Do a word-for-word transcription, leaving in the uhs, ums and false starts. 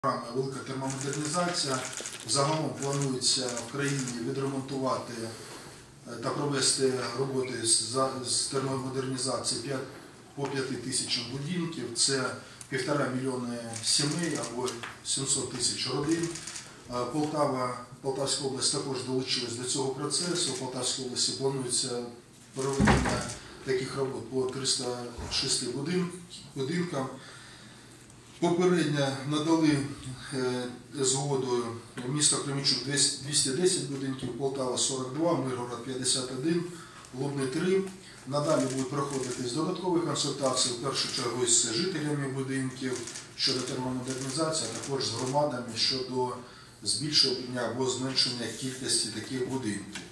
Програма «Велика термомодернізація». Загалом планується в країні відремонтувати та провести роботи з термомодернізації по п'яти тисячам будинків. Це півтора мільйони сімей або сімсот тисяч родин. Полтава, Полтавська область також долучилась до цього процесу. В Полтавській області планується проведення таких робот по триста шести будинкам. Попередньо надали згодою місто Кременчук двісті десять будинків, Полтава сорок два, Миргород п'ятдесят один, Лубни три. Надалі будуть проходитись додаткові консультації, в першу чергу з жителями будинків щодо термомодернізації, а також з громадами щодо збільшення або зменшення кількості таких будинків.